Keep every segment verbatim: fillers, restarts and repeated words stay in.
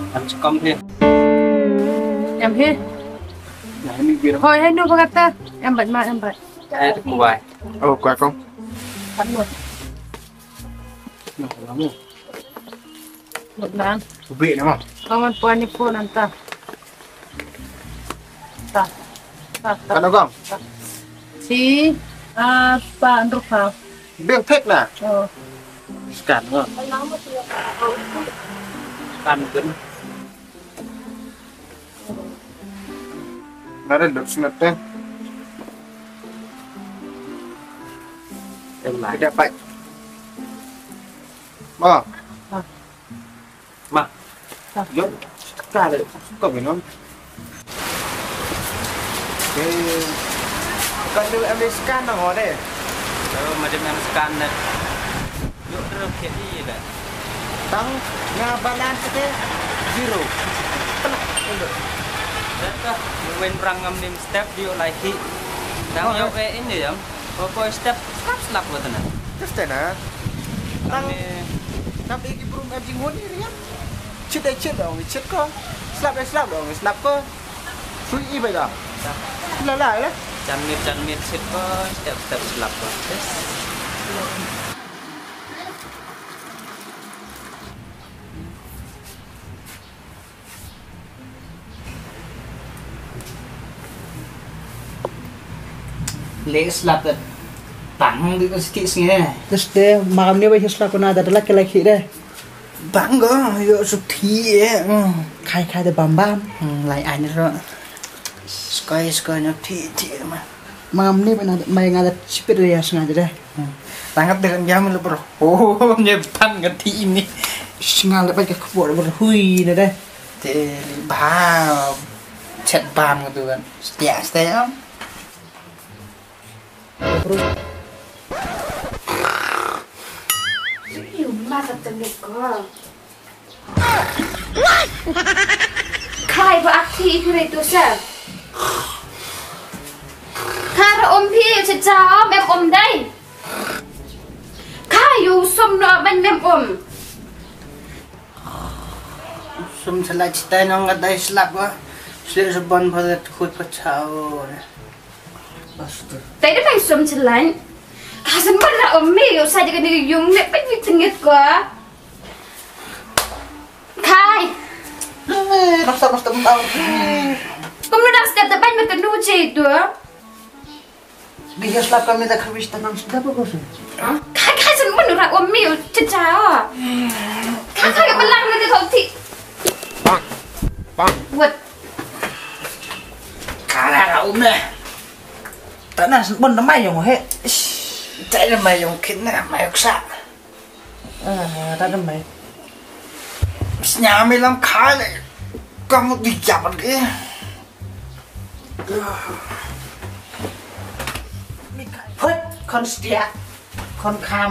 Em con thêm. Em hết. Thôi hết nuôi vào ta. Em bận mà em bận. Đây là của bài. Ồ, quà con. Bận luôn. Nó lắm rồi. Một lần. Vị đúng không? Không ăn qua như cô làm ta. Ta. Ta. Kan đâu không? Si apa untuk kau? Biang thích nè. Oh. Cản rồi. Cản cứng. Nó đã được snap tên. Em lại. Cái đẹp vậy. Mà. Mà. Dốt. Cả đấy. Cộng với nó. Cái... Cần đưa em đi scan nào ngó đây. Ờ, mà đem em scan này. Dốt rất khiết đi vậy. Tăng nga balance cái zero. Đấy cơ. Mình răng ngâm niệm step view lại khi. Đang nhớ về ini ya. Pokoknya step slap slap buat anda. Just na. Tăng Tăng đi cái broom em chỉ muốn đi riêng. Chết đây chết rồi, chết cơ. Slap đây slap rồi, slap cơ. Suy y vậy đó. Lại lại đấy. Chan mir chan mir sit ko step step slap ko. Lek slap dat bang di sedikit sini. Terus deh malam ni bagi slap kena ada lagi lagi deh. Bang go, yo suti eh. Khai khai de bam bam. Lai ai ni ro. Sky sky nak ti ti mah. Malam ni mana mai ngada sipir ya sengaja deh. Tangkap dengan jam lu bro. Oh, nyepan ngerti ini. Sengaja pakai kebor berhui deh. Te bam. Chat bam gitu kan. Setia setia. Terus อยู่มากับจังเด็กก็ใครว่าอักทีคืออะไรตัวเสียข้าระอมพี่จะจ้าแม่อมได้ข้าอยู่สมรอเป็นแม่อม sum selai cita nong ada slap wa. Sel seban pada khut pacau. แต่ได้ไปสมฉลันข้าสมบัติระอมพี่อยู่ใส่กันในยุงเนี่ยเป็นวิธีเงี้ยกว่าใคร Rasa rasa tahu. ก็ไม่ได้สเต็ปแต่เป็นมันกันดูเจตัว Dia slap kami tak kerja tanam sudah bagus. ใครใครสมบัติระอมพี่อยู่จะจ้าอ่ะข้าใครกับมันลังมันจะท้องที่ Bang. Bang. วัด Kalah kau deh. Tanah sebon namai yang he. Cai namai yang kena namai uksa. Ah, tak namai. Senyami lam kali. Kamu dijabat ke? Hoi, kon setia, kon kam.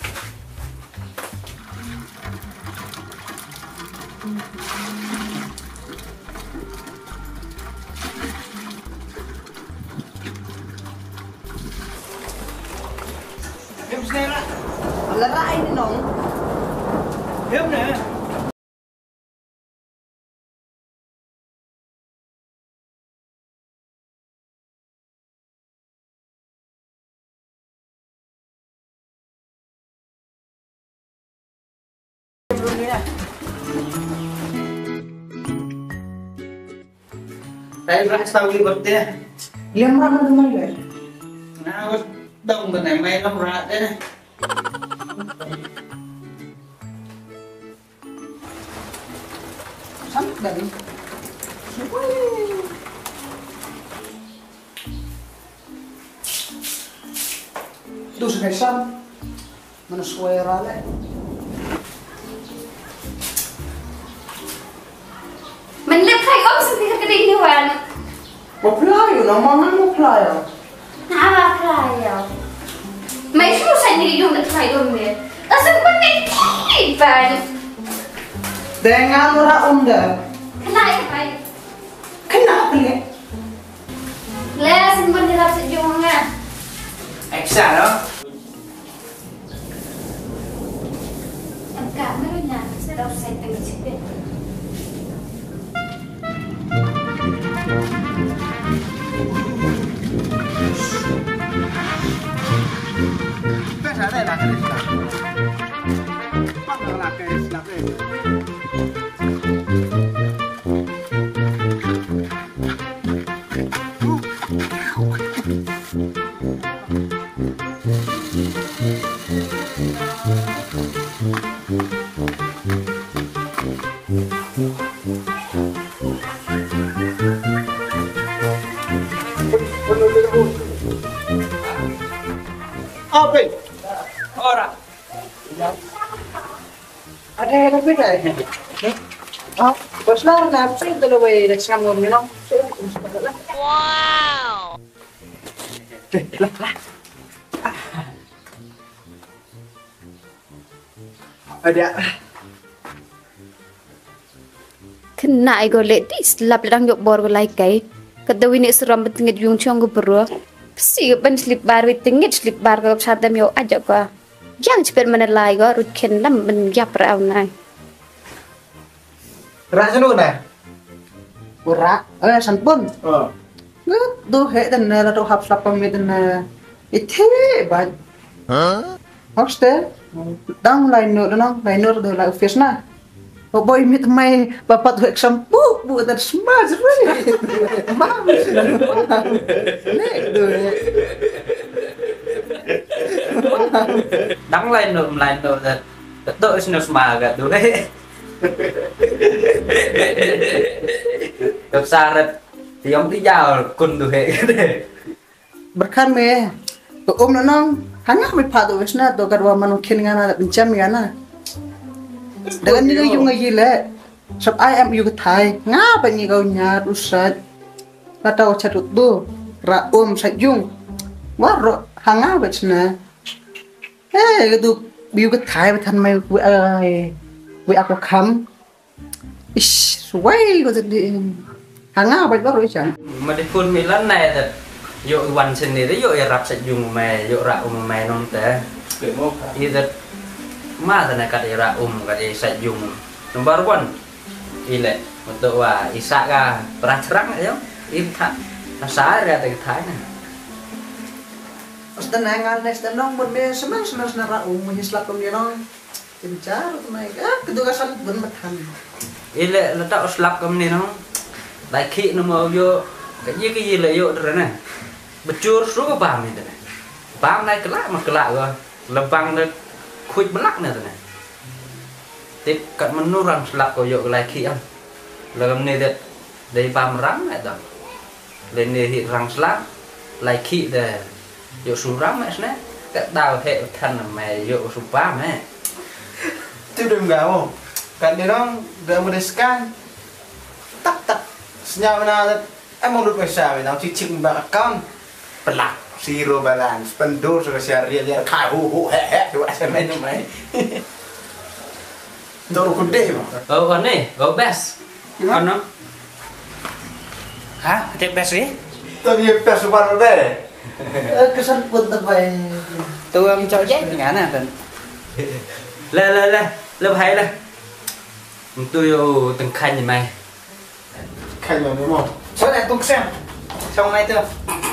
Em xem lại. Là lại đi nóng. Em nè. Đây là sao đi bật đây. Liam ra nó mới vậy. Nào đông bên này may lắm ra đấy này. Sắm đẩy. Itu sudah sam. Mana suara leh. Mình liếc thấy ốm sao thì cái đi như vậy Một play nó mong nó một play à? Hả ba play à? Mấy chú sẽ đi dùng được play luôn vậy? Ở sao mình đi đi vậy? Dengan orang unda. Kenapa vậy? Kenapa ni? Leh simpan di dalam sejumlah. Eksa đó. Em cảm mấy đôi nhà sẽ đâu xây từng chiếc biển. Apa? Ora. Ada yang beda ya? Oh, bos lah, kenapa itu lo boleh rekam ngomongin dong? Wow. Lah, lah. Ada. Kena ego leti slap ledang yuk bor go like kai. Kata wini seram betingit yung chong go bro. Si ban slip bar wit tingit slip bar go satam yo aja ko. Yang cepet mana lai go rut ken lam ben yap rau nai. Rasa nu dah. Ora, eh sanpun. Oh. Ngut do he dan na do hap slap pam dan na ite ba. Hah? Hoste. Dang lain no dang lain no do la office na. Oh boy mit mai bapak tu exam bu bu dan smart really. Mam. Ne do. Đắng lên rồi lên rồi là tự sinh mà gạt được đấy. Gặp xa rồi thì ông đi vào cùng được hệ đấy. Berkan me. To om na nang hanga mi phado wesna to kadwa manu khin ngana bincam ngana. Dengan ni yung ngayi le. Sab I am you thai nga pa ni gaw nya rusat. Kata o chatut do ra om sa yung. Wa ro hanga wesna. Eh du biu ka thai ba than mai we ai we aku kham. Ish suai ko di hanga ba ba ro chan. Mà đi phun mi lần này là dụวันsinh này đấy dụ rạp sạch dùng mè dụ rạ um mè non té. Ý là mà thế này cái rạ um cái sạch dùng number one. Ý lệ một tổ à ý sa ga pracrang ấy không? Ý thật nó xả ra từ thái này. Ostan nang nes dan nong bon me semen semen nara um hislap kom dia nong. Kencar mai ka kedugasan ben mathan. Ý lệ là tạo slap cầm này nó đại khí nó màu vô cái gì cái gì là vô rồi này bechur số bám này này bám này cái lạ mà cái lạ rồi là băng nó khuếch black này này tiếp cận mình nuôi răng slap của vô lại khí không là cầm này đấy đây bám rắn này đó lên này thì răng slap lại khí để vô số rắn này nè cái đào hệ thân mày vô số bám này Itu udah enggak mau. Kan dia dong udah mau scan. Tak tak. Senyap mana emang udah bisa we nang cicing bak account. Pelak zero balance. Pendur sudah share real real khai hu hu he he coba saya main main. Dorong gede mah. oh còn này có best còn nó hả cái best gì Tapi pes baru deh. Kesan pun terbaik. tôi um, cho dép ngã nè tình lên lên lên lên hay lên tôi yêu từng khanh như mày Khai mà đúng không? số này tung xem xong này chưa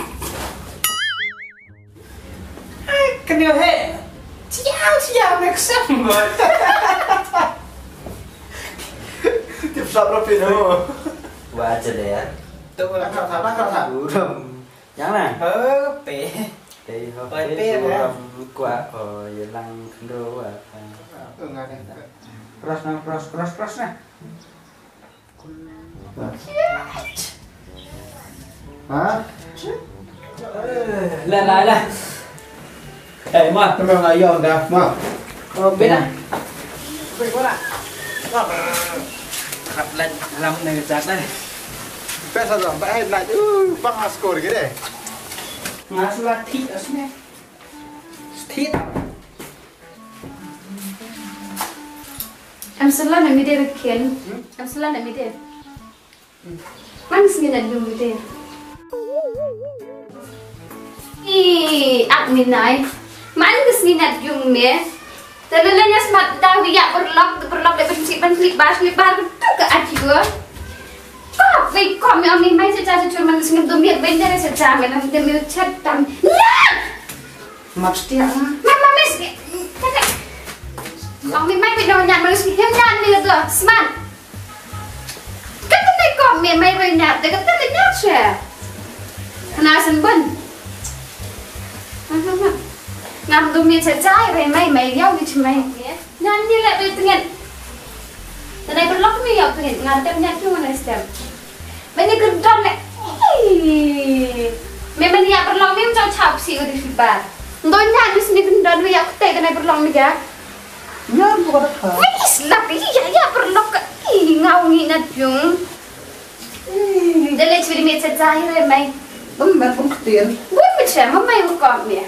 cái điều hệ chiao chiao được xem rồi Tiếp sắp nó pin đâu. qua chờ để Tôi đã khảo thả bắt khảo thả đủ rồi. nhắn nè Ờ, pe. thì hôm Ơi, nay pe tôi hả? qua ở lăng khăn đô à Ừ ngay đây. cross nè cross cross cross nè Hả? lên lại lên để mà Nó mang ai vô nè, mà. ờ biết à Pe ko la. khập lên làm này chặt đây Pes sao rồi? Bạn lại chứ băng là score cái này. ngã xuống là thịt ở xuống này thịt Em selalu nak mide rekian. Em selalu nak mide. Mana sini nak jom mide? Ih, admin nai. Mana sini nak jom me? Terlelanya smart dah biak berlok berlok dari pencik pencik bas ni bar betul ke aji gua? Kau baik kau me amni mai saja cuma mana sini tu miat benda dari saja mana kita miat chat tam. Nah, Maksudnya mama mes. Ông mình may bị đồ nhạt mà thêm nhạt đi được smart. Cái tên này còn miền may về nhạt để cái tên này nhạt xẻ. Nào sân bẩn. Ngắm tụi mình sẽ trái về may mày nhau như chúng mày. Nhạt như lại về tiếng. แต่ในเป็นล็อกไม่อยากเห็นงานเต็มยัดที่มันในสเต็มไม่ได้กระดอนเลยไม่มันอยากเป็นล็อกไม่มันจะชอบสิวดิสิบาทโดนญาติดิสนีย์กระดอนไม่อยากเตะแต่ในเป็นล็อกไม่อยาก Ya, bukan apa. ไม่slap ini ya yaเป็นล็อกอีเงางี้นะจุงเดี๋ยวเลยชีวิตมีเศษใจเลยไหม Benar pun kecil. วุ้ยไม่ใช่มันไม่ประกอบเนี่ย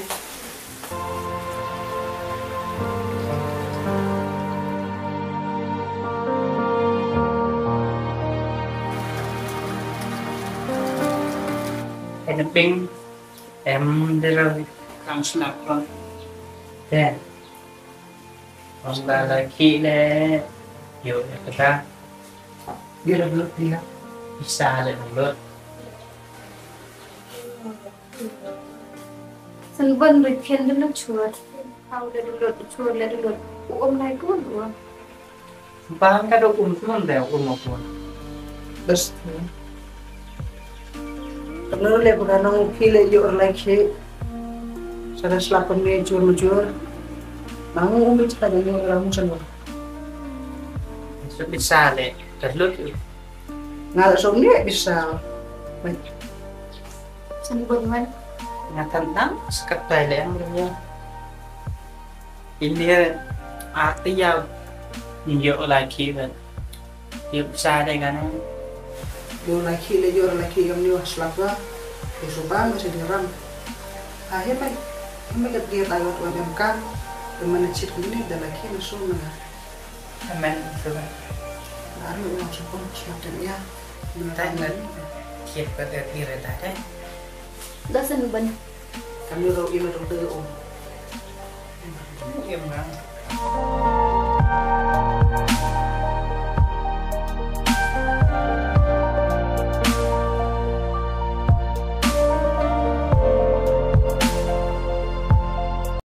em pin em đi rồi Kang snap rồi. thế ông là là khi để hiểu được ta Dia dah belum dia. bisa để mình luôn ฉันเบิ้ลไปเพียนเรื่องชวดเอาเดือดเดือดชวดเลยเดือดอุอมไรก็ไม่รู้ bang cái đồ um luôn đều um một luôn Bes. Karena le bukan nang pile yo like he. Sada selapan ni jur jur. Nang umi cakap ni orang musan. rất bisa để đặt lướt Ngal som ni bisa. ฉันเบิ้ลมัน nhà tentang sekat Thailand punya ini artinya nhiều lagi kan dia bisa deh kan Yo like le yo like yang ni selapa. Besok masih diram. Akhir pai. Kami kat dia tahu tu yang kan. Teman cik ni dah lagi masuk mana. amen coba Lalu orang sepon selapa ya. Thailand kiat pada diri tadi แล้วฉันเบิ้ล Kami rau ini rau tu om. em kan